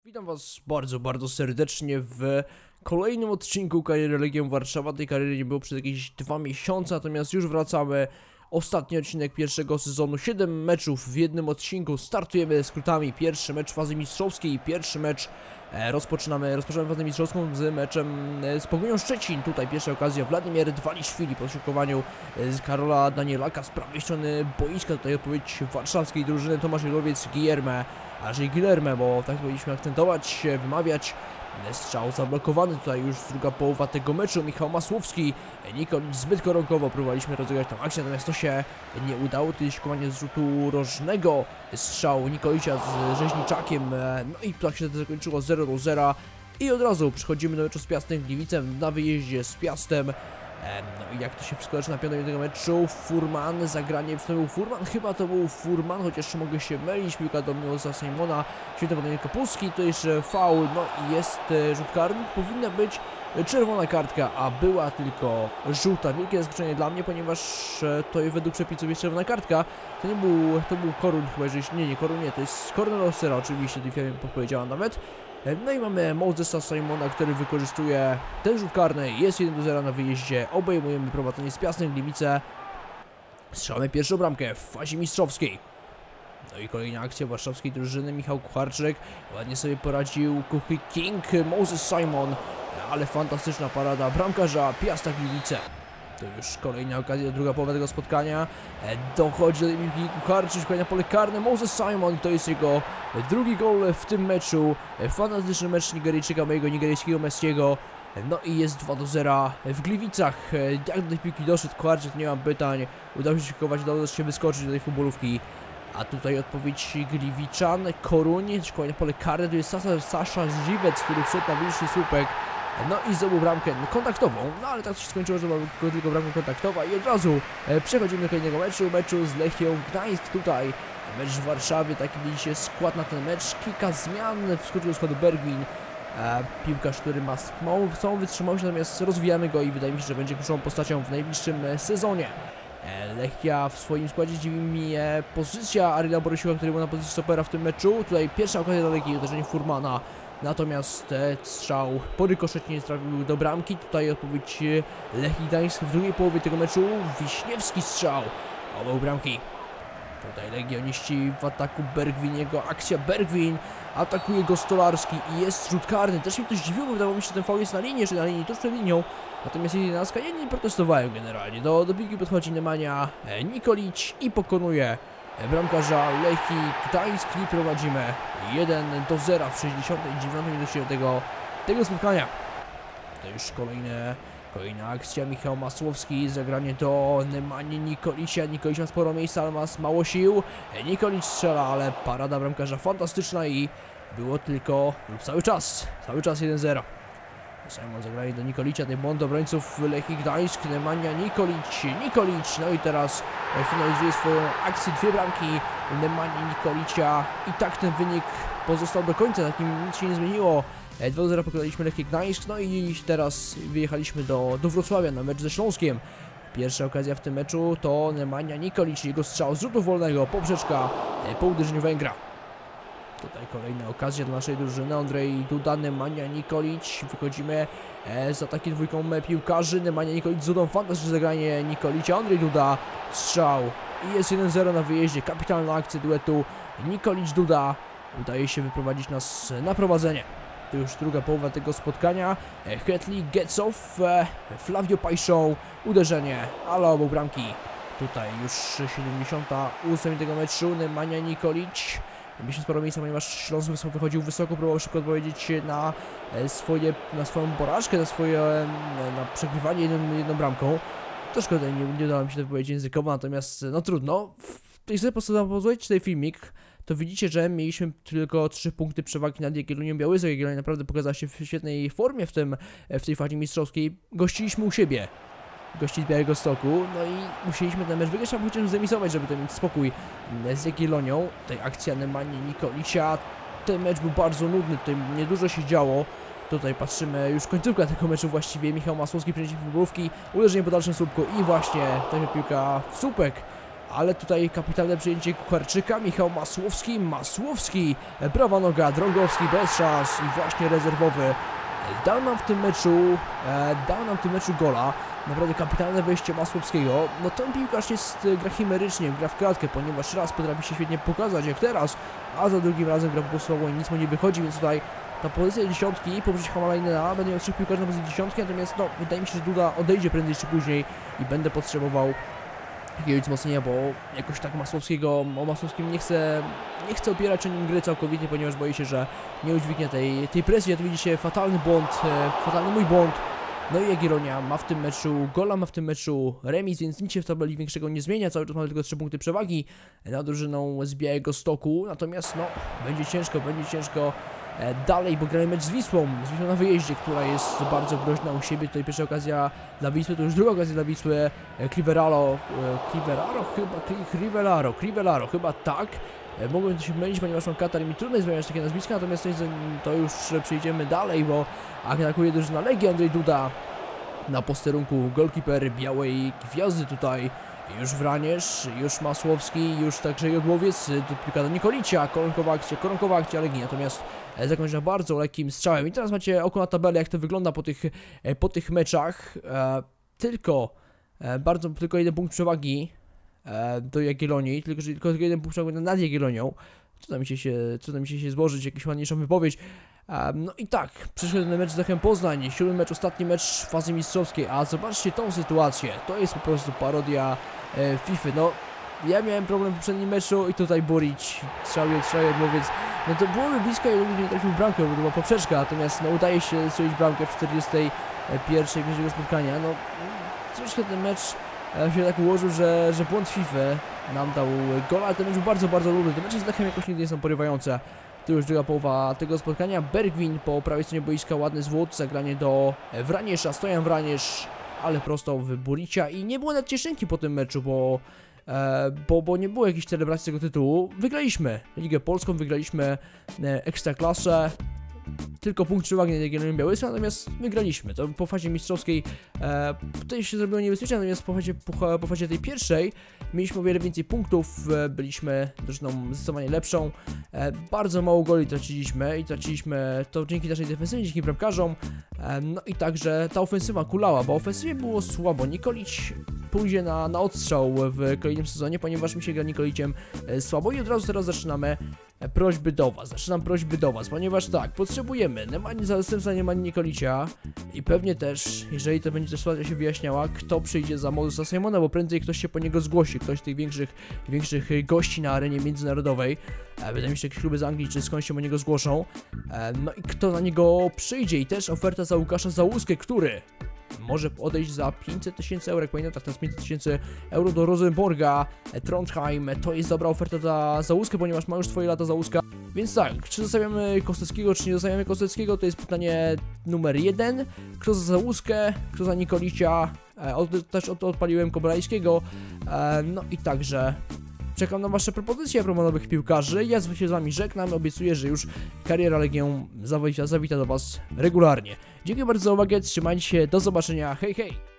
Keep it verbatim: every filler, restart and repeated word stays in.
Witam was bardzo, bardzo serdecznie w kolejnym odcinku kariery Legią Warszawa. Tej kariery nie było przez jakieś dwa miesiące, natomiast już wracamy. Ostatni odcinek pierwszego sezonu, siedem meczów w jednym odcinku. Startujemy skrótami. Pierwszy mecz fazy mistrzowskiej, pierwszy mecz e, rozpoczynamy, rozpoczynamy fazę mistrzowską z meczem e, z Pogonią Szczecin. Tutaj pierwsza okazja, Władimir Dwaliszwili po środkowaniu e, z Karola Danielaka z prawej strony boiska. Tutaj odpowiedź warszawskiej drużyny, Tomasz Jelowiec, Guillerme, a raczej Guillerme, bo tak powinniśmy akcentować, wymawiać. Strzał zablokowany, tutaj już druga połowa tego meczu. Michał Masłowski, Nikolic zbyt koronkowo próbowaliśmy rozegrać tą akcję, natomiast to się nie udało. Tutaj szykowanie z rzutu rożnego, strzał Nikolicia z Rzeźniczakiem, no i tak się to zakończyło zero do zera. I od razu przechodzimy do meczu z Piastem Gliwicem na wyjeździe z Piastem. No i jak to się wszystko zaczyna piątego tego meczu, Furman, zagranie, czy to był Furman? Chyba to był Furman, chociaż mogę się mylić, piłka do Miłosza Simona, świetne podanie Kapuski, to jeszcze faul, no i jest rzut karny, powinna być czerwona kartka, a była tylko żółta. Wielkie zaskoczenie dla mnie, ponieważ to według przepisów jest czerwona kartka, to nie był, to był Korun chyba, jeżeli, nie, nie Korun, nie, to jest Kornel Rossera, oczywiście, tutaj firmie podpowiedziała nawet. No i mamy Mosesa Simona, który wykorzystuje ten rzut karny, jest jeden do zera na wyjeździe, obejmujemy prowadzenie z Piastem Gliwice. Strzelamy pierwszą bramkę w fazie mistrzowskiej. No i kolejna akcja warszawskiej drużyny, Michał Kucharczyk, ładnie sobie poradził Kuchy King, Moses Simon, ale fantastyczna parada bramkarza Piasta Gliwice. To już kolejna okazja, druga połowa tego spotkania. Dochodzi do piłki Kucharczyk, szukanie na pole karne. Moses Simon, to jest jego drugi gol w tym meczu. Fantastyczny mecz Nigeryjczyka, mojego nigeryjskiego Messiego. No i jest dwa do zera w Gliwicach. Jak do tej piłki doszedł Kucharczyk, nie mam pytań. Udało się szykować, udało się wyskoczyć do tej futbolówki. A tutaj odpowiedź Gliwiczan, Koruń, szukanie na pole karne. Tu jest Sasza, Sasza Żywiec, który wszedł na bliższy słupek. No i zdobył bramkę kontaktową, no ale tak się skończyło, że mamy tylko bramkę kontaktowa i od razu e, przechodzimy do kolejnego meczu, meczu z Lechią Gdańsk. Tutaj mecz w Warszawie, taki widzicie skład na ten mecz, kilka zmian, wskoczył do składu Bergwin, e, piłkarz, który ma całą wytrzymałość, natomiast rozwijamy go i wydaje mi się, że będzie kluczową postacią w najbliższym sezonie. E, Lechia w swoim składzie, dziwi mnie pozycja Aryla Borysiuka, który był na pozycji stopera w tym meczu. Tutaj pierwsza okazja dla Legii, uderzenie Furmana. Natomiast e, strzał po rykoszetie nie trafił do bramki. Tutaj odpowiedź Lechii Gdańsk w drugiej połowie tego meczu. Wiśniewski strzał obok bramki. Tutaj legioniści w ataku Bergwin, jego akcja Bergwin. Atakuje go Stolarski i jest rzut karny. Też mnie to zdziwiło, bo wydawało mi się, że ten faul jest na linii, czy na linii tuż przed linią. Natomiast jedenastka, ja nie protestowałem generalnie. Do, do piłki podchodzi Nemanja e, Nikolic i pokonuje bramkarza Lechii Gdańsk i prowadzimy jeden do zera w sześćdziesiątej dziewiątej minucie tego, tego spotkania. To już kolejne, kolejna akcja, Michał Masłowski, zagranie do Nemani Nikolicia. Nikolic ma sporo miejsca, ale ma mało sił. Nikolic strzela, ale parada bramkarza fantastyczna i było tylko lub cały czas, cały czas jeden zero. Simon zagranie do Nikolicia, ten błąd obrońców Lechii Gdańsk, Nemanja Nikolic, Nikolic, no i teraz finalizuje swoją akcję, dwie bramki Nemanja Nikolicia i tak ten wynik pozostał do końca, takim nic się nie zmieniło. dwa do zera pokonaliśmy Lechię Gdańsk, no i teraz wyjechaliśmy do, do Wrocławia na mecz ze Śląskiem. Pierwsza okazja w tym meczu to Nemanja Nikolic, jego strzał z rzutu wolnego, poprzeczka po uderzeniu Węgra. Tutaj kolejna okazja dla naszej drużyny, Andrzej Duda, Nemanja Nikolic, wychodzimy e, z atakiem dwójką piłkarzy, Nemanja Nikolic z Dudą, fantastyczne zagranie Nikolicia, Andrzej Duda, strzał i jest jeden zero na wyjeździe, kapitalna akcja duetu Nikolic-Duda, udaje się wyprowadzić nas na prowadzenie. To już druga połowa tego spotkania, e, Hetli, Getzow, e, Flavio Pajszą, uderzenie, ale obok bramki. Tutaj już siedemdziesiąta ósma tego meczu, Nemanja Nikolic. Mieliśmy sporo miejsca, ponieważ Śląsk wychodził wysoko, próbował szybko odpowiedzieć na swoje, na swoją porażkę, na swoje, na przegrywanie jedną, jedną bramką. To szkoda, nie, nie udało mi się to powiedzieć językowo, natomiast no trudno. Jeżeli posłuchajcie ten filmik, to widzicie, że mieliśmy tylko trzy punkty przewagi nad Jagiellonią Białystok. Jagiellonia naprawdę pokazała się w świetnej formie w, tym, w tej fazie mistrzowskiej. Gościliśmy u siebie gości z Białegostoku, no i musieliśmy ten mecz wygrać, a chociaż zremisować, żeby to mieć spokój z Jagiellonią. Tutaj akcja Nemani Nikolicia, ten mecz był bardzo nudny, tutaj niedużo się działo. Tutaj patrzymy, już końcówka tego meczu właściwie, Michał Masłowski przeniesienie futbolówki, uderzenie po dalszym słupku i właśnie taka piłka w słupek, ale tutaj kapitalne przyjęcie Kucharczyka, Michał Masłowski, Masłowski, prawa noga, Drągowski bez szans i właśnie rezerwowy dał nam w tym meczu, e, dał nam w tym meczu gola. Naprawdę kapitalne wejście Masłowskiego. No ten piłkarz jest, gra chimerycznie, gra w klatkę, ponieważ raz potrafi się świetnie pokazać jak teraz, a za drugim razem gra po prostu słabo i nic mu nie wychodzi, więc tutaj ta pozycja dziesiątki, poprzez Hamalajnena, będę miał trzech piłkarzy na pozycji dziesiątki, natomiast no, wydaje mi się, że Duda odejdzie prędzej czy później i będę potrzebował jakiegoś wzmocnienia, bo jakoś tak Masłowskiego, o Masłowskim nie chcę, nie chcę opierać o nim gry całkowicie, ponieważ boję się, że nie udźwignie tej, tej presji, a to widzicie fatalny błąd, e, fatalny mój błąd. No i Jagiellonia ma w tym meczu gola, ma w tym meczu remis, więc nic się w tabeli większego nie zmienia, cały czas mamy tylko trzy punkty przewagi nad drużyną z Białegostoku, natomiast no, będzie ciężko, będzie ciężko e, dalej, bo gramy mecz z Wisłą, z Wisłą na wyjeździe, która jest bardzo groźna u siebie, tutaj pierwsza okazja dla Wisły, to już druga okazja dla Wisły, e, Cliveralo, e, Cliveraro, chyba, Cliveraro, Cliveraro, chyba tak. Mogłem się mylić, ponieważ mam katar i mi trudno jest zmieniać takie nazwiska, natomiast to, jest, to już przejdziemy dalej, bo atakuje drużyna Legii, Andrzej Duda na posterunku golkiper Białej Gwiazdy tutaj, już Wraniesz, już Masłowski, już także Jodłowiec, piłka do Nikolicia, koronkowa akcja, koronkowa akcja Legii, natomiast zakończona bardzo lekkim strzałem. I teraz macie oko na tabelę, jak to wygląda po tych, po tych meczach, e, tylko, e, bardzo, tylko jeden punkt przewagi do Jagiellonii, tylko że tylko jeden punkt przewagi nad Jagiellonią. Trudno mi się, się, trudno mi się, się złożyć, jakąś ładniejszą wypowiedź. Um, no i tak, przyszedł mecz z Lechem Poznań, siódmy mecz, ostatni mecz fazy mistrzowskiej, a zobaczcie tą sytuację, to jest po prostu parodia e, FIFA. No, ja miałem problem w poprzednim meczu i tutaj Burić strzał i odstrzał, mówiąc, no to byłoby blisko i nie trafił w bramkę, bo to była poprzeczka, natomiast no udaje się strzelić bramkę w czterdziestej pierwszej pierwszego spotkania. No, troszkę ten mecz się tak ułożył, że, że błąd FIFA nam dał gola, ale ten mecz był bardzo, bardzo lubię. Te mecze z Lechem jakoś nigdy nie są porywające. To już druga połowa tego spotkania. Bergwin po prawej stronie boiska, ładny zwód, zagranie do Wraniesza, Stojan Wraniesz, ale prosto w Buricia i nie było nawet cieszynki po tym meczu, bo, e, bo, bo nie było jakiejś celebracji tego tytułu. Wygraliśmy Ligę Polską, wygraliśmy e, Ekstraklasę. Tylko punkt przewagi na Jagiellonii Białystok, natomiast wygraliśmy. To po fazie mistrzowskiej e, tutaj się zrobiło niebezpiecznie, natomiast po fazie, po, po fazie tej pierwszej mieliśmy o wiele więcej punktów, e, byliśmy drużyną zdecydowanie lepszą. E, bardzo mało goli traciliśmy i traciliśmy to dzięki naszej defensywie, dzięki bramkarzom. E, no i także ta ofensywa kulała, bo ofensywie było słabo. Nikolić pójdzie na, na odstrzał w kolejnym sezonie, ponieważ mi się gra Nikoliciem e, słabo i od razu teraz zaczynamy prośby do was, zaczynam prośby do was, ponieważ tak, potrzebujemy Nemani za zastępstwa Nemani Nikolicia i pewnie też, jeżeli to będzie też sytuacja się wyjaśniała, kto przyjdzie za Modusa Simona, bo prędzej ktoś się po niego zgłosi, ktoś z tych większych, większych gości na arenie międzynarodowej, e, wydaje mi się, że jakieś kluby z Anglii czy skądś się po niego zgłoszą, e, no i kto na niego przyjdzie i też oferta za Łukasza Załuskę, który może odejść za pięćset tysięcy euro, jak pamiętam, tak, teraz pięćset tysięcy euro do Rosenborga, Trondheim, to jest dobra oferta dla Załuskę, ponieważ ma już swoje lata Załuska, więc tak, czy zostawiamy Kosteckiego, czy nie zostawiamy Kosteckiego, to jest pytanie numer jeden, kto za Załuskę, kto za Nikolicia, e, od, też od, odpaliłem Kobrajskiego, e, no i także czekam na wasze propozycje a propos nowych piłkarzy. Ja się z wami żegnam, obiecuję, że już kariera Legią zawita, zawita do was regularnie. Dziękuję bardzo za uwagę, trzymajcie się, do zobaczenia, hej hej!